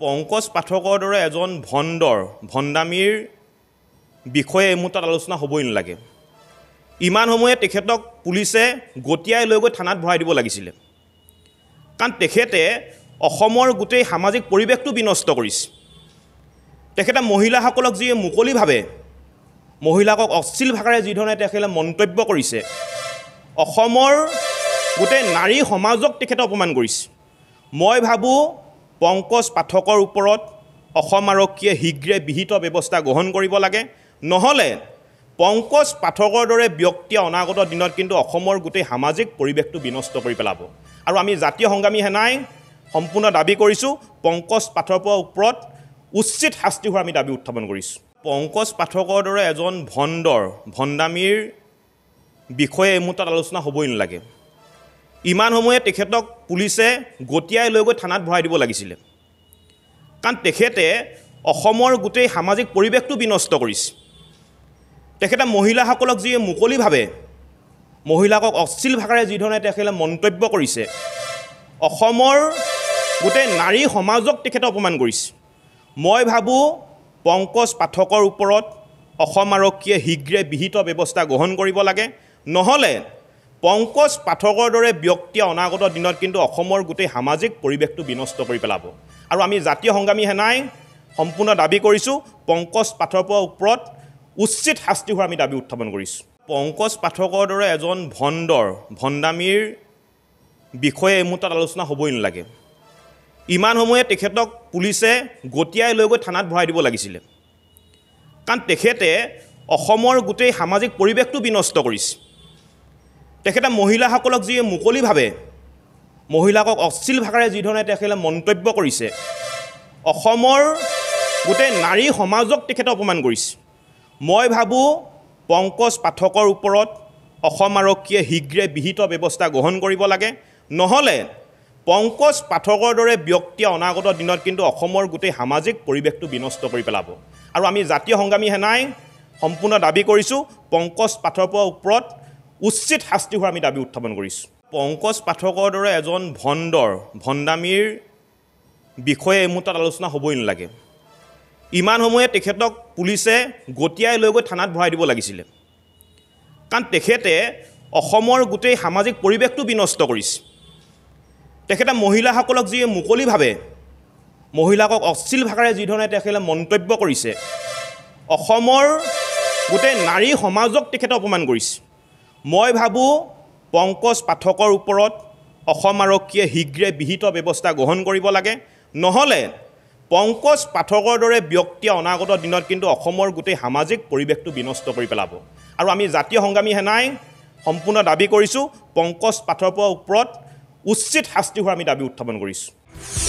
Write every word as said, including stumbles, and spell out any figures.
পংকজ পাঠকৰ দৰে এজন ভণ্ডৰ ভণ্ডামীৰ বিষয়ে এই মুহূৰ্তত আলোচনা হ'বই নালাগে। ইমান সময়ে তেখেতক পুলিচে গতিয়াই লৈ গৈ থানাত ভৰাই দিব লাগিছিলে, কাৰণ তেখেতে অসমৰ গোটেই সামাজিক পৰিৱেশটো বিনষ্ট কৰিছে। তেখেতে মহিলাসকলক যি মুকলিভাৱে মহিলাকক অশ্লীল ভাষাৰে যিধৰণে তেখেতে মন্তব্য কৰিছে, অসমৰ গোটেই নাৰী সমাজক তেখেতে অপমান কৰিছে। মই ভাবোঁ পংকজ পাঠকৰ ওপৰত অসম আৰক্ষীয়ে শীঘ্ৰে বিহিত ব্যৱস্থা গ্ৰহণ কৰিব লাগে, নহ'লে পংকজ পাঠকৰ দৰে ব্যক্তিয়ে অনাগত দিনত কিন্তু অসমৰ গোটেই সামাজিক পৰিৱেশটো বিনষ্ট কৰি পেলাব। আৰু আমি জাতীয় সংগ্ৰামী সেনাই সম্পূৰ্ণ দাবী কৰিছোঁ পংকজ পাঠকৰ ওপৰত উচিত শাস্তি হোৱাৰ আমি দাবী উত্থাপন কৰিছোঁ। পংকজ পাঠকৰ দৰে এজন ভণ্ডৰ ভণ্ডামীৰ বিষয়ে এই মুহূৰ্তত আলোচনা হ'বই নালাগে। ইমান সময়ে তেখেতক পুলিচে গতিয়াই লৈ গৈ থানাত ভৰাই দিব লাগিছিলে, কাৰণ তেখেতে অসমৰ গোটেই সামাজিক পৰিৱেশটো বিনষ্ট কৰিছে। তেখেতে মহিলাসকলক যি মুকলিভাৱে মহিলাকক অশ্লীল ভাষাৰে যিধৰণে তেখেতে মন্তব্য কৰিছে, অসমৰ গোটেই নাৰী সমাজক তেখেতে অপমান কৰিছে। মই ভাবোঁ পংকজ পাঠকৰ ওপৰত অসম আৰক্ষীয়ে শীঘ্ৰে বিহিত ব্যৱস্থা গ্ৰহণ কৰিব লাগে, নহ'লে পংকজ পাঠকৰ দৰে ব্যক্তিয়ে অনাগত দিনত কিন্তু অসমৰ গোটেই সামাজিক পৰিৱেশটো বিনষ্ট কৰি পেলাব। আৰু আমি জাতীয় সংগ্ৰামী সেনাই সম্পূৰ্ণ দাবী কৰিছোঁ পংকজ পাঠকৰ ওপৰত উচিত শাস্তি হোৱাৰ আমি দাবী উত্থাপন কৰিছোঁ। পংকজ পাঠকৰ দৰে এজন ভণ্ডৰ ভণ্ডামীৰ বিষয়ে এই মুহূৰ্তত আলোচনা হ'বই নালাগে। ইমান সময়ে তেখেতক পুলিচে গতিয়াই লৈ গৈ থানাত ভৰাই দিব লাগিছিলে, কাৰণ তেখেতে অসমৰ গোটেই সামাজিক পৰিৱেশটো বিনষ্ট কৰিছে। তেখেতে মহিলাসকলক যি মুকলিভাৱে মহিলাকক অশ্লীল ভাষাৰে যিধৰণে তেখেতে মন্তব্য কৰিছে, অসমৰ গোটেই নাৰী সমাজক তেখেতে অপমান কৰিছে। মই ভাবোঁ পংকজ পাঠকৰ ওপৰত অসম আৰক্ষীয়ে শীঘ্ৰে বিহিত ব্যৱস্থা গ্ৰহণ কৰিব লাগে, নহ'লে পংকজ পাঠকৰ দৰে ব্যক্তিয়ে অনাগত দিনত কিন্তু অসমৰ গোটেই সামাজিক পৰিৱেশটো বিনষ্ট কৰি পেলাব। আৰু আমি জাতীয় সংগ্ৰামী সেনাই সম্পূৰ্ণ দাবী কৰিছোঁ পংকজ পাঠকৰ ওপৰত উচিত শাস্তি হোৱাৰ আমি দাবী উত্থাপন কৰিছোঁ। পংকজ পাঠকৰ দৰে এজন ভণ্ডৰ ভণ্ডামীৰ বিষয়ে এই মুহূৰ্তত আলোচনা হ'বই নালাগে। ইমান সময়ে তেখেতক পুলিচে গতিয়াই লৈ গৈ থানাত ভৰাই দিব লাগিছিলে, কাৰণ তেখেতে অসমৰ গোটেই সামাজিক পৰিৱেশটো বিনষ্ট কৰিছে। তেখেতে মহিলাসকলক যি মুকলিভাৱে মহিলাকক অশ্লীল ভাষাৰে যিধৰণে তেখেতে মন্তব্য কৰিছে, অসমৰ গোটেই নাৰী সমাজক তেখেতে অপমান কৰিছে। মই ভাবোঁ পংকজ পাঠকৰ ওপৰত অসম আৰক্ষীয়ে শীঘ্ৰে বিহিত ব্যৱস্থা গ্ৰহণ কৰিব লাগে, নহ'লে পংকজ পাঠকৰ দৰে ব্যক্তিয়ে অনাগত দিনত কিন্তু অসমৰ গোটেই সামাজিক পৰিৱেশটো বিনষ্ট কৰি পেলাব। আৰু আমি জাতীয় সংগ্ৰামী সেনাই সম্পূৰ্ণ দাবী কৰিছোঁ পংকজ পাঠকৰ ওপৰত উচিত শাস্তি হোৱাৰ আমি দাবী উত্থাপন কৰিছোঁ।